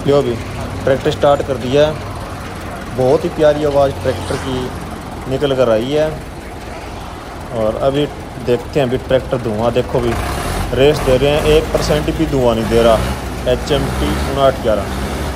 लो अभी tractor start कर दिया है। बहुत ही प्यारी आवाज़ ट्रैक्टर की निकल कर आई है। और अभी देखते हैं, अभी ट्रैक्टर धुआं देखो भी रेस दे रहे हैं, 1% भी धुआं नहीं दे रहा। HMT 5911।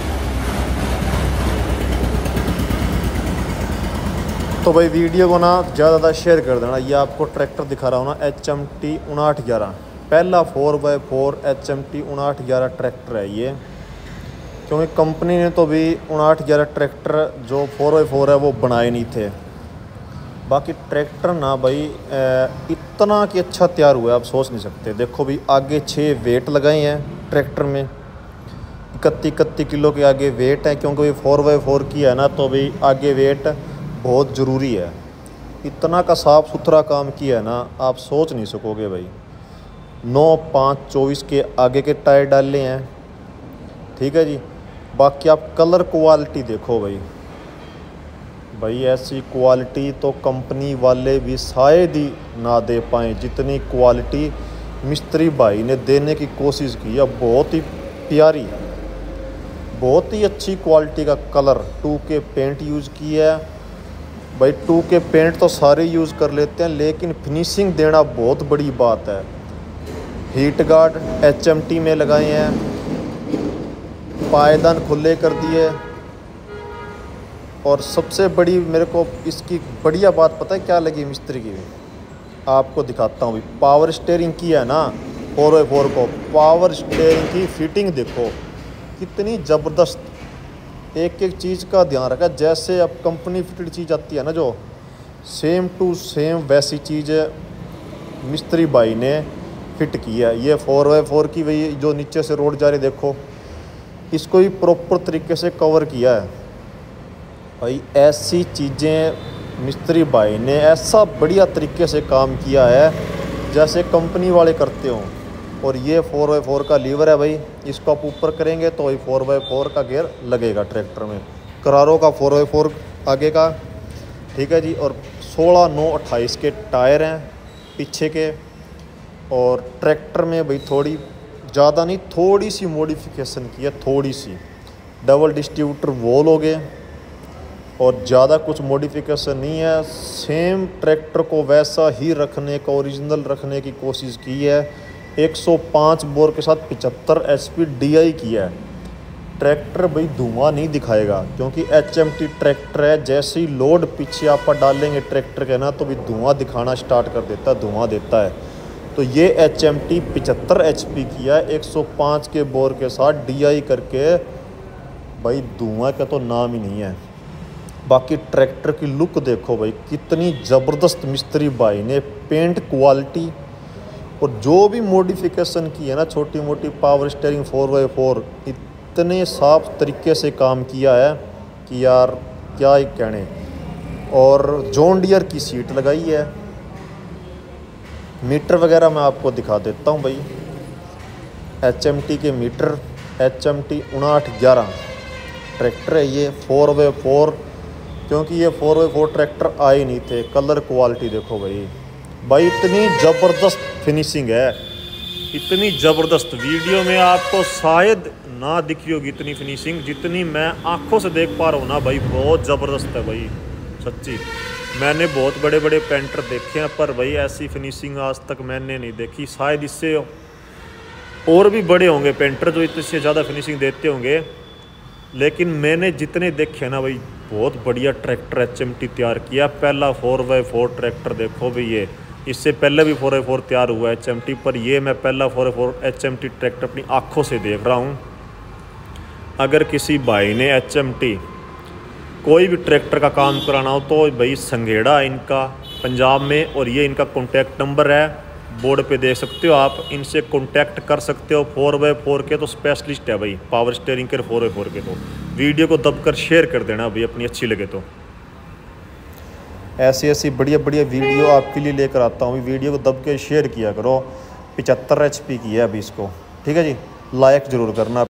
तो भाई वीडियो को ना ज़्यादा शेयर कर देना। ये आपको ट्रैक्टर दिखा रहा हूँ ना, HMT 5911, पहला 4x4 HMT 5911 ट्रैक्टर है ये। क्योंकि कंपनी ने तो भी 5911 ट्रैक्टर जो 4x4 है वो बनाए नहीं थे। बाकी ट्रैक्टर ना भाई इतना कि अच्छा तैयार हुआ है, आप सोच नहीं सकते। देखो भी आगे 6 वेट लगाए हैं ट्रैक्टर में, 31 किलो के आगे वेट है। क्योंकि 4x4 की है ना, तो भाई आगे वेट बहुत ज़रूरी है। इतना का साफ़ सुथरा काम किया है ना, आप सोच नहीं सकोगे भाई। 9/5/24 के आगे के टायर डाले हैं, ठीक है जी। बाकी आप कलर क्वालिटी देखो भाई ऐसी क्वालिटी तो कंपनी वाले भी शायद ही ना दे पाएँ, जितनी क्वालिटी मिस्त्री भाई ने देने की कोशिश की है। बहुत ही प्यारी, बहुत ही अच्छी क्वालिटी का कलर। 2K पेंट यूज़ किया है भाई। 2K पेंट तो सारे यूज़ कर लेते हैं, लेकिन फिनिशिंग देना बहुत बड़ी बात है। हीट गार्ड HMT में लगाए हैं, पायदान खुले कर दिए। और सबसे बड़ी मेरे को इसकी बढ़िया बात पता है क्या लगी मिस्त्री की, आपको दिखाता हूँ। पावर स्टीयरिंग की है ना 4x4 को, पावर स्टीयरिंग की फिटिंग देखो कितनी ज़बरदस्त। एक एक चीज़ का ध्यान रखा, जैसे अब कंपनी फिटेड चीज़ आती है ना, जो सेम टू सेम वैसी चीज़ मिस्त्री भाई ने फिट की है। ये 4x4 की वही जो नीचे से रोड जा रही देखो, इसको भी प्रॉपर तरीके से कवर किया है भाई। ऐसी चीज़ें मिस्त्री भाई ने ऐसा बढ़िया तरीके से काम किया है जैसे कंपनी वाले करते हों। और ये 4x4 का लीवर है भाई, इसको आप ऊपर करेंगे तो वही 4x4 का गियर लगेगा ट्रैक्टर में। करारो का 4x4 आगे का, ठीक है जी। और 16/9/28 के टायर हैं पीछे के। और ट्रैक्टर में भाई थोड़ी ज़्यादा नहीं, थोड़ी सी मॉडिफिकेशन की है, थोड़ी सी। डबल डिस्ट्रीब्यूटर वॉल हो गए और ज़्यादा कुछ मॉडिफिकेशन नहीं है। सेम ट्रैक्टर को वैसा ही रखने का, ओरिजिनल रखने की कोशिश की है। 105 बोर के साथ 75 HP DI किया है। ट्रैक्टर भाई धुआं नहीं दिखाएगा, क्योंकि HMT ट्रैक्टर है। जैसे ही लोड पीछे आप डालेंगे ट्रैक्टर के ना, तो भी धुआं दिखाना स्टार्ट कर देता है, धुआं देता है। तो ये HMT 75 HP किया है 105 के बोर के साथ DI करके, भाई धुआं का तो नाम ही नहीं है। बाकी ट्रैक्टर की लुक देखो भाई, कितनी ज़बरदस्त मिस्त्री भाई ने पेंट क्वालिटी और जो भी मॉडिफिकेशन की है ना, छोटी मोटी पावर स्टीयरिंग 4x4, इतने साफ तरीके से काम किया है कि यार क्या ही कहने। और जॉन डियर की सीट लगाई है। मीटर वगैरह मैं आपको दिखा देता हूँ भाई। HMT के मीटर, HMT 5911 ट्रैक्टर है ये 4x4। क्योंकि ये 4x4 ट्रैक्टर आए नहीं थे। कलर क्वालिटी देखो भाई इतनी ज़बरदस्त फिनिशिंग है, इतनी ज़बरदस्त। वीडियो में आपको शायद ना दिखी होगी इतनी फिनिशिंग, जितनी मैं आंखों से देख पा रहा हूँ ना भाई, बहुत ज़बरदस्त है भाई सच्ची। मैंने बहुत बड़े बड़े पेंटर देखे हैं, पर भाई ऐसी फिनिशिंग आज तक मैंने नहीं देखी। शायद इससे और भी बड़े होंगे पेंटर जो इससे ज़्यादा फिनिशिंग देते होंगे, लेकिन मैंने जितने देखे ना भाई, बहुत बढ़िया ट्रैक्टर HMT तैयार किया। पहला 4x4 ट्रैक्टर देखो भाई ये, इससे पहले भी 4x4 तैयार हुआ है HMT, पर ये मैं पहला 4x4 HMT ट्रैक्टर अपनी आँखों से देख रहा हूँ। अगर किसी भाई ने HMT कोई भी ट्रैक्टर का काम कराना हो तो भाई संघेड़ा इनका पंजाब में, और ये इनका कॉन्टैक्ट नंबर है, बोर्ड पे देख सकते हो आप। इनसे कॉन्टैक्ट कर सकते हो। 4x4 के तो स्पेशलिस्ट है भाई, पावर स्टीयरिंग के 4x4 के। तो वीडियो को दबकर शेयर कर देना भाई अपनी अच्छी लगे तो। ऐसी ऐसी बढ़िया बढ़िया वीडियो आपके लिए लेकर आता हूँ। वीडियो को दब के शेयर किया करो। 75 HP की है अभी इसको, ठीक है जी। लाइक ज़रूर करना।